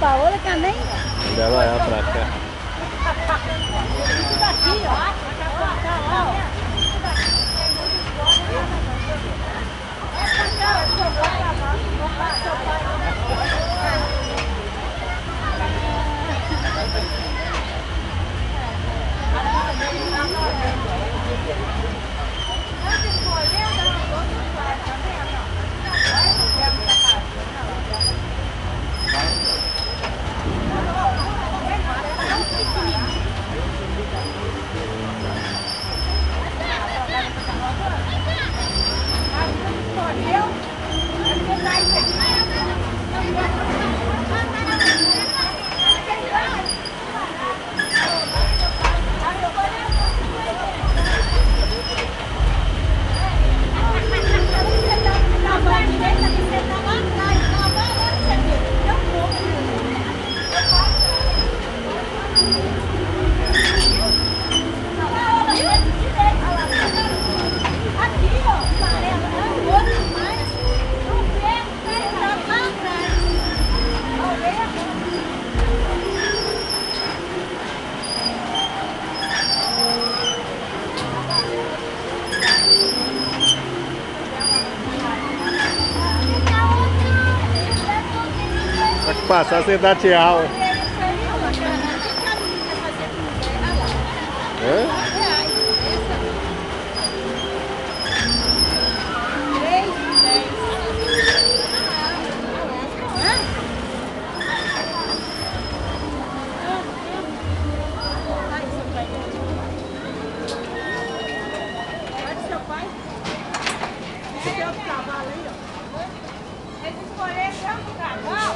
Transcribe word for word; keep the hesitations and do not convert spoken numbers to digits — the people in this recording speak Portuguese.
Paola também. Dela é pra cá. Tudo aqui, ó. Tá lá, ó. Essa cara do seu pai, não faz seu pai, Passar sem dar tchau. É? Eles escolheram o cavalo.